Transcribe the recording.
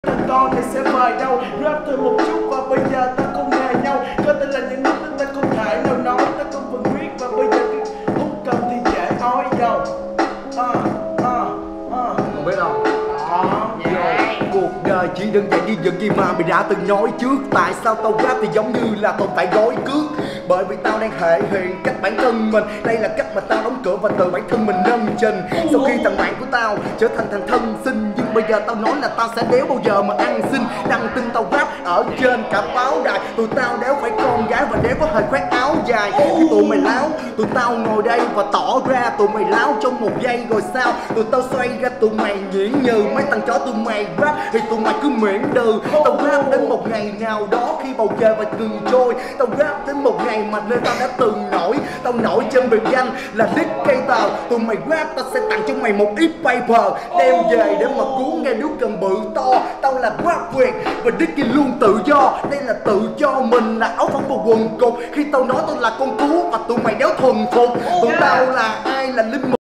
con thì sẽ mời đâu rap thêm một chút và bây giờ ta không hề nhau có thể là những lúc ta không thể nào nói ta không vẫn biết và bây giờ cái hút cầm thì dễ nói dầu không biết đâu. Cuộc đời chỉ đơn giản như những gì mà mày đã từng nói trước. Tại sao tao rap thì giống như là tồn tại gói cước? Bởi vì tao đang thể hiện cách bản thân mình. Đây là cách mà tao đóng cửa và từ bản thân mình nâng trình. Sau khi thằng bạn của tao trở thành thằng thân sinh, nhưng bây giờ tao nói là tao sẽ đéo bao giờ mà ăn xin. Đăng tin tao rap ở trên cả báo đài. Tụi tao đéo phải con gái và đéo có hề khoác áo dài. Khi tụi mày láo, tụi tao ngồi đây và tỏ ra tụi mày láo trong một giây rồi sao? Tụi tao xoay ra tụi mày nhuyễn nhừ. Mấy thằng chó tụi mày rap thì tụi mày cứ miễn đừ. Tao rap đến một ngày nào đó khi bầu trời và ngừng trôi. Tao rap đến một ngày mà nơi tao đã từng nổi. Tao nổi trên biệt danh là Dictator. Tụi mày rap tao sẽ tặng cho mày một ít paper, đem về để mà cuốn nghe nước cần bự to. Tao là rap Việt và Dicky luôn tự do. Đây là tự cho mình là áo phông và quần cục. Khi tao nói tao là con cú và tụi mày đéo thuần phục. Tụi tao là ai là linh mục